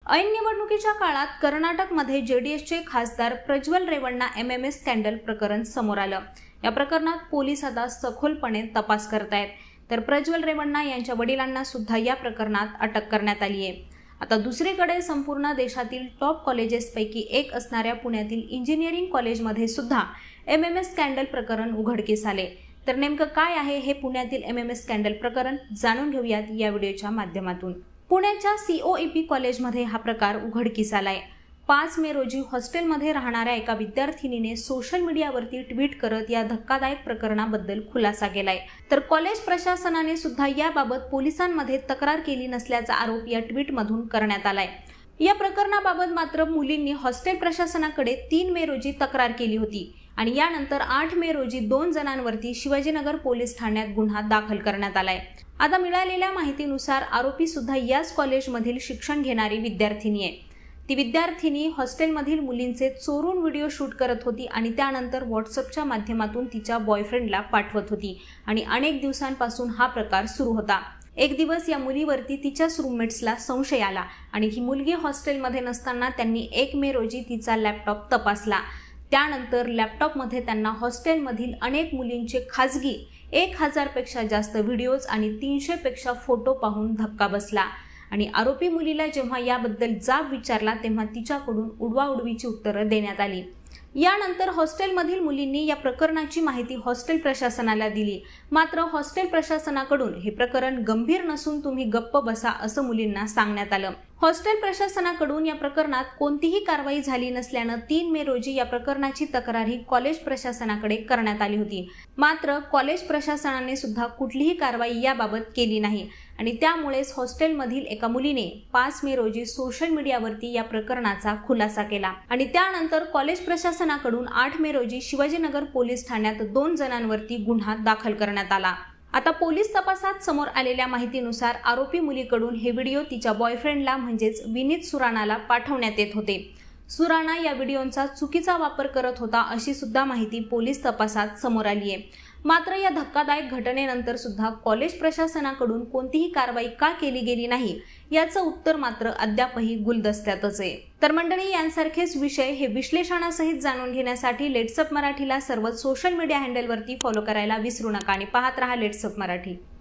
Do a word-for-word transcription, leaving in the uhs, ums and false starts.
ऐन निवडणुकीच्या काळात कर्नाटकमध्ये जेडीएसचे खासदार प्रज्वल रेवण्णा एमएमएस स्कॅन्डल प्रकरण समोर आलं। या प्रकरणात पोलीस आता सखोलपणे तपास करतायत, तर प्रज्वल रेवण्णा यांच्या वडिलांना सुद्धा या प्रकरणात अटक करण्यात आली आहे। आता दुसरीकडे संपूर्ण देशातील टॉप कॉलेजेसपैकी एक असणाऱ्या पुण्यातील इंजिनिअरिंग कॉलेजमध्ये सुद्धा एमएमएस स्कॅन्डल प्रकरण उघडकीस आले। तर नेमकं काय आहे हे पुण्यातील एमएमएस स्कॅन्डल प्रकरण जाणून घेऊयात या व्हिडिओच्या माध्यमातून। पुण्याच्या सीओईपी कॉलेजमध्ये हा प्रकार उघडकीस आलाय। पाच मे रोजी हॉस्टेलमध्ये राहणाऱ्या एका विद्यार्थिनीने सोशल मीडियावरती ट्विट करत या धक्कादायक प्रकरणाबद्दल खुलासा केलाय। तर कॉलेज प्रशासनाने सुद्धा याबाबत पोलिसांमध्ये तक्रार केली नसल्याचा आरोप या ट्विटमधून करण्यात आलाय। या प्रकरणाबाबत मात्र मुलींनी हॉस्टेल प्रशासनाकडे तीन मे रोजी तक्रार केली होती आणि यानंतर आठ मे रोजी दोन जणांवरती शिवाजीनगर पोलीस ठाण्यात गुन्हा दाखल करण्यात आलाय। आता मिळालेल्या माहितीनुसार आरोपी सुद्धा याच कॉलेजमधील शिक्षण घेणारी विद्यार्थिनी आहे। ती विद्यार्थिनी हॉस्टेलमधील मुलींचे चोरून व्हिडिओ शूट करत होती आणि त्यानंतर व्हॉट्सअपच्या माध्यमातून तिच्या बॉयफ्रेंडला पाठवत होती आणि अनेक दिवसांपासून हा प्रकार सुरू होता। एक दिवस या मुलीवरती तिच्याच रूममेट्सला संशय आला आणि ही मुलगी हॉस्टेलमध्ये नसताना त्यांनी एक मे रोजी तिचा लॅपटॉप तपासला। त्यानंतर लॅपटॉपमध्ये त्यांना हॉस्टेलमधील अनेक मुलींचे खाजगी एक हजार पेक्षा जास्त व्हिडिओज आणि तीनशे पेक्षा फोटो पाहून धक्का बसला आणि आरोपी मुलीला जेव्हा याबद्दल जाब विचारला तेव्हा तिच्याकडून उडवाउडवीची उत्तरं देण्यात आली। यानंतर हॉस्टेलमधील मुलींनी या प्रकरणाची माहिती हॉस्टेल प्रशासनाला दिली, मात्र हॉस्टेल प्रशासनाकडून हे प्रकरण गंभीर नसून तुम्ही गप्प बसा असं मुलींना सांगण्यात आलं। हॉस्टेल प्रशासनाकडून या प्रकरणात कोणतीही कारवाई झाली नसल्यानं तीन मे रोजी या प्रकरणाची तक्रार ही कॉलेज प्रशासनाकडे करण्यात आली होती, मात्र कॉलेज प्रशासनाने सुद्धा कुठलीही कारवाई याबाबत केली नाही आणि त्यामुळेच हॉस्टेलमधील एका मुलीने पाच मे रोजी सोशल मीडियावरती या प्रकरणाचा खुलासा केला आणि त्यानंतर कॉलेज प्रशासनाकडून आठ मे रोजी शिवाजीनगर पोलीस ठाण्यात दोन जणांवरती गुन्हा दाखल करण्यात आला। आता पोलीस तपासात समोर आलेल्या माहितीनुसार आरोपी मुलीकडून हे व्हिडिओ तिच्या बॉयफ्रेंडला म्हणजेच विनीत सुराणाला पाठवण्यात येत होते। सुराणा या व्हिडिओचा चुकीचा वापर करत होता अशी सुद्धा माहिती पोलीस तपासात समोर आली आहे। मात्र या धक्कादायक घटनेनंतर सुद्धा कॉलेज प्रशासनाकडून कोणतीही कारवाई का केली गेली नाही याचं उत्तर मात्र अद्यापही गुलदस्त्यातच आहे। तर मंडळी, यांसारखेच विषय हे विश्लेषणासहित जाणून घेण्यासाठी लेट्सअप मराठीला सर्व सोशल मीडिया हँडलवरती फॉलो करायला विसरू नका आणि पाहत रहा लेट्सअप मराठी।